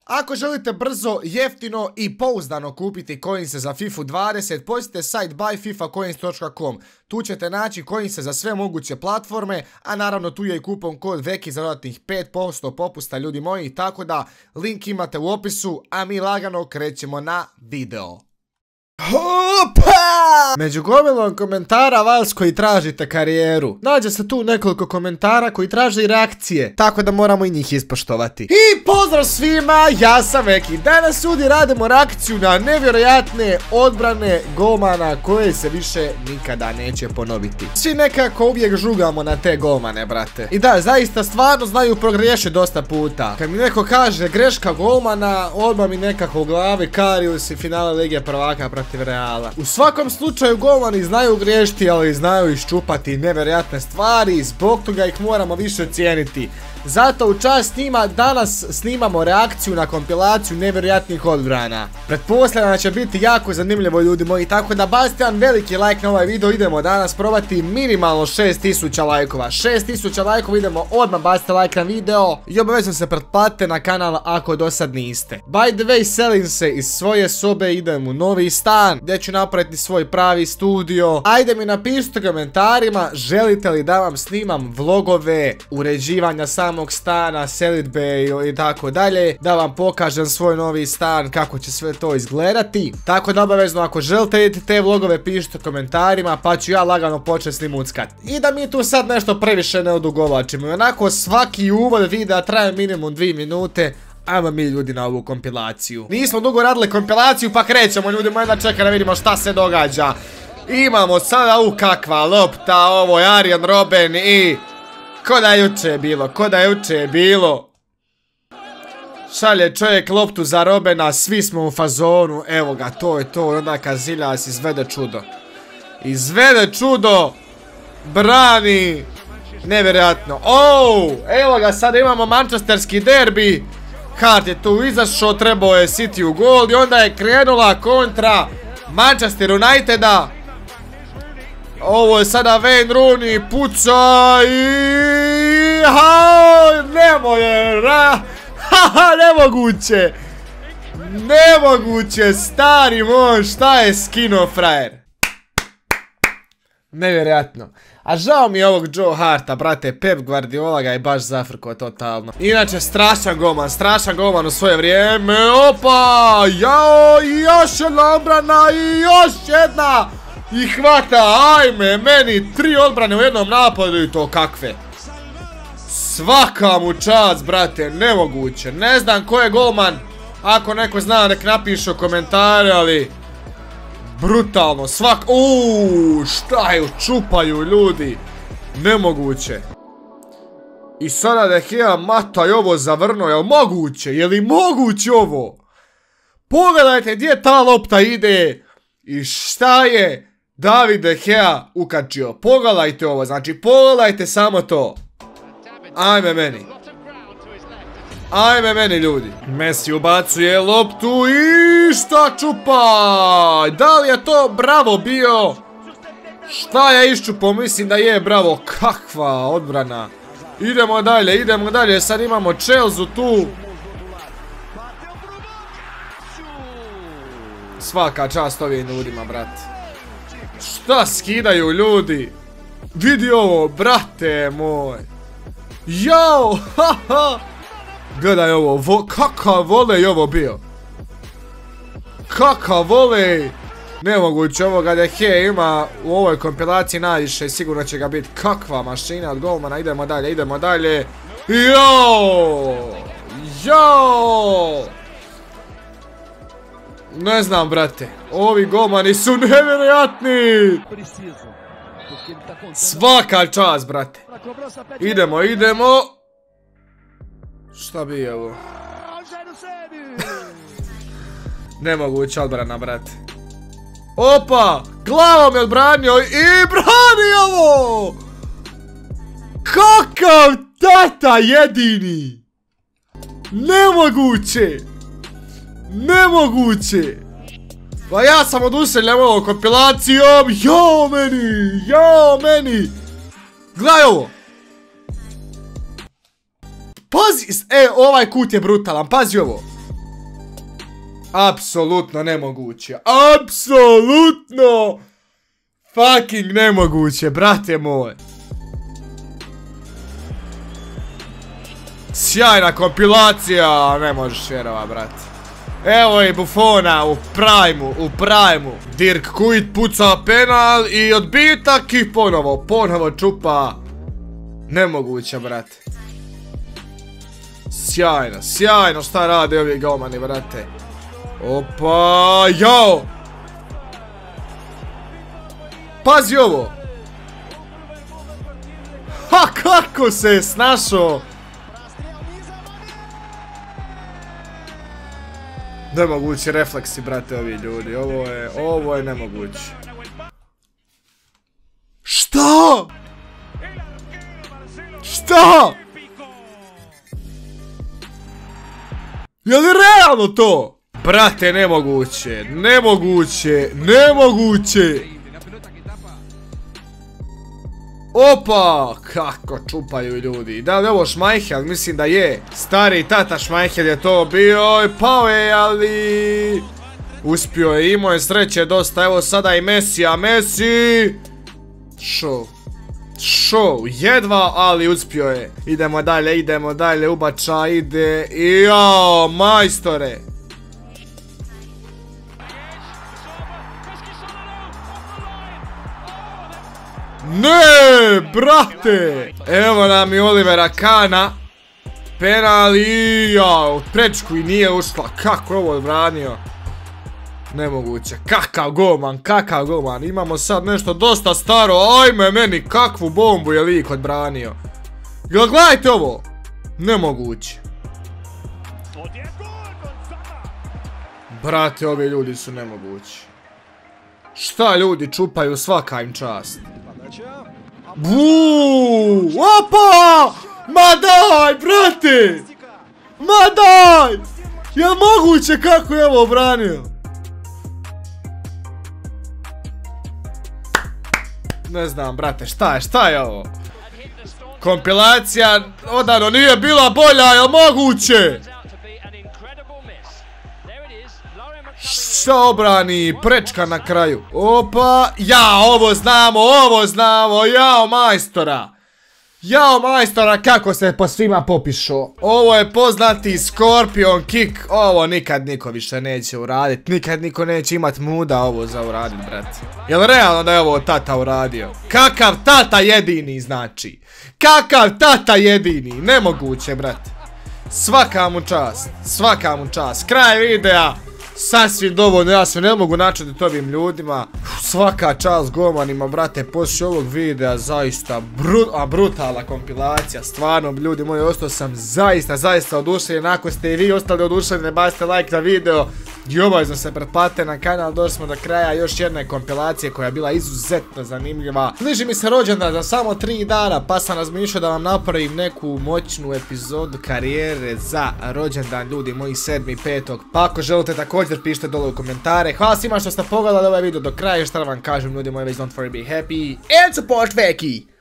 Ako želite brzo, jeftino i pouzdano kupiti coinse za FIFA 20, posjetite sajt buyfifacoins.com. Tu ćete naći coinse za sve moguće platforme, a naravno tu je i kupon kod VEKI za dodatnih 5% popusta, ljudi moji, tako da link imate u opisu, a mi lagano krećemo na video. Hopa! Među gomilom komentara vas koji tražite karijeru, nađe se tu nekoliko komentara koji traže i reakcije, tako da moramo i njih ispoštovati. I pozdrav svima, ja sam Veki. Danas ljudi radimo reakciju na nevjerojatne odbrane golmana koje se više nikada neće ponoviti. Svi nekako uvijek žugamo na te golmane, brate. I da, zaista stvarno znaju progrešiti dosta puta. Kad mi neko kaže greška golmana, odmah mi nekako u glavi Karius i finale Lige prvaka protiv Reala. U svakom slučaju golmani znaju griješiti, ali znaju iščupati nevjerojatne stvari i zbog toga ih moramo više cijeniti. Zato u čast njima danas snimamo reakciju na kompilaciju nevjerojatnih odbrana. Pretpostavljam da će biti jako zanimljivo, ljudi moji, tako da bacite jedan veliki like na ovaj video. Idemo danas probati minimalno 6000 lajkova. 6000 lajkova, idemo odmah, bacite like na video i obavezno se pretplatite na kanal ako do sad niste. By the way, selim se iz svoje sobe, idem u novi stan gdje ću napraviti svoj pravi studio. Ajde mi napišite u komentarima želite li da vam snimam vlogove uređivanja samog stana, selidbe i tako dalje, da vam pokažem svoj novi stan, kako će sve to izgledati. Tako da obavezno ako želite vidjeti te vlogove pišite u komentarima, pa ću ja lagano početi snimuckat. I da mi tu sad nešto previše ne odugovlačimo. I onako svaki uvod videa traje minimum 2 minute. Ajmo mi ljudi na ovu kompilaciju. Nismo dugo radili kompilaciju pa krećemo, ljudi moji, da čekaj da vidimo šta se događa. Imamo sada kakva lopta, ovo je Arjen Robben i ko da je juče bilo. Šalje čovjek loptu za Robbena, svi smo u fazonu, evo ga, to je to, onda Casillas izvede čudo. Izvede čudo, brani, nevjerojatno. Evo ga, sada imamo manchesterski derbi. Hart je tu izašao, trebao je City u gol i onda je krenula kontra Manchester Uniteda. Ovo je sada Wayne Rooney, puca i... Nemoguće! Nemoguće, stari moj, šta je skino frajer? Nevjerojatno. A žao mi je ovog Joe Harta, brate, Pep Guardiola ga je baš zafrko totalno. Inače, strašan golman u svoje vrijeme. Opa, jao, još jedna obrana i još jedna. I hvata, ajme, meni 3 odbrane u jednom napadu i to kakve. Svaka mu čast, brate, nemoguće. Ne znam ko je golman, ako neko zna nek napiše u komentare, ali... brutalno, šta je, čupaju ljudi. Nemoguće. I sada De Gea mata i ovo zavrno, jel moguće? Je li moguće ovo? Pogledajte gdje ta lopta ide i šta je David De Gea ukačio. Pogledajte ovo, znači pogledajte samo to. Ajme meni. Ajme meni, ljudi. Messi ubacuje loptu i šta čupa? Da li je to bravo bio? Šta je iščupao? Mislim da je bravo. Kakva odbrana. Idemo dalje. Sad imamo Chelsea tu. Svaka čast ovim ljudima, brate. Šta skidaju ljudi? Vidi ovo, brate moj. Jao, haha. Gledaj ovo, kakav volej ovo bio. Kakav volej. Nemoguće, ovoga De Gea ima u ovoj kompilaciji najviše i sigurno će ga biti. Kakva mašina od golmana, idemo dalje. Jao. Ne znam, brate, ovi golmani su nevjerojatni. Svaka čast, brate. Idemo. Šta bi je ovo? Nemoguće odbrana, brate. Opa! Glavom je odbranio i brani ovo! Kakav tata jedini! Nemoguće! Pa ja sam oduševljen ovom kompilacijom. Jao meni! Gledaj ovo! Pazi, ovaj kut je brutalan, pazi ovo. Apsolutno nemoguće. Apsolutno fucking nemoguće, brate moj. Sjajna kompilacija, ne možeš vjerovat, brate. Evo je Buffona u prajmu. Dirk Kuyt puca penal i odbitak i ponovo čupa. Nemoguće, brate. Sjajno šta rade ovi golmani, brate. Opa, jao. Pazi ovo. Ha, kako se je snašao. Nemogući refleksi, brate, ovi ljudi. Ovo je nemoguće. Šta? Je li realno to? Brate, nemoguće. Opa, kako čupaju ljudi. Da li je ovo Schmeichel? Mislim da je. Stari tata Schmeichel je to bio. Pao je, ali uspio je, imao je sreće dosta. Evo sada i Messi, a Messi show, jedva, ali uspio je. Idemo dalje, ubača ide. Jao, majstore. Ne, brate. Evo nam i Olivera Kahna. Penal i jao, prečku i nije ušla. Kako je ovo odbranio? Nemoguće. Kakav golman. Imamo sad nešto dosta staro. Ajme meni, kakvu bombu je lik odbranio. Jel gledajte ovo? Nemoguće. Brate, ovi ljudi su nemogući. Šta ljudi čupaju, svaka im čast. Buuu, opa! Ma daj, brate! Ma daj! Jel moguće kako je ovo obranio? Ne znam, brate, šta je ovo? Kompilacija odano nije bila bolja, jel moguće? Šta obrani, prečka na kraju. Opa, ja, ovo znamo, jao majstora, kako se po svima popišo. Ovo je poznati Scorpion Kick. Ovo nikad niko više neće uradit. Nikad niko neće imat muda ovo za uradit, brate. Jel realno da je ovo tata uradio? Kakav tata jedini, znači. Nemoguće, brate. Svaka mu čast. Kraj videa. Sasvim dovoljno, ja se ne mogu načuditi ovim ljudima. Svaka čast golmanima, brate, poslije ovog videa zaista brutalna kompilacija. Stvarno, ljudi moji, ostao sam zaista oduševljen. Ako ste i vi ostali oduševljeni, bacite like na video i obavezno se pretplatite na kanal. Došli smo do kraja još jedne kompilacije koja je bila izuzetno zanimljiva. Bliži mi se rođendan za samo 3 dana, pa sam razmišljao da vam napravim neku moćnu epizodu karijere za rođendan, ljudi moji, 7.5. Pa ako želite također pišite dole u komentare. Hvala svima što ste pogledali ovaj video do kraja. Šta da vam kažem, ljudi moji, don't forget to be happy and support Veki.